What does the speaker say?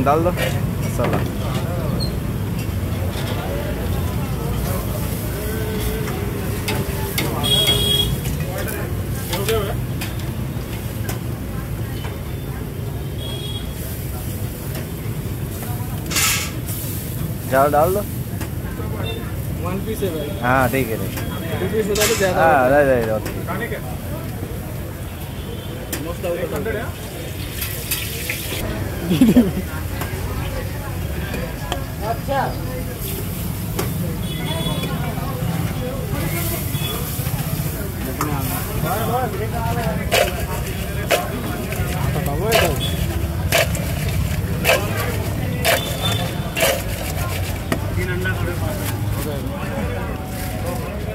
डाल दो मसाला। चावल डाल दो। 1 पीस है भाई। हाँ ठीक है ठीक। 2 पीस बता दो ज़्यादा। हाँ खाने दे अच्छा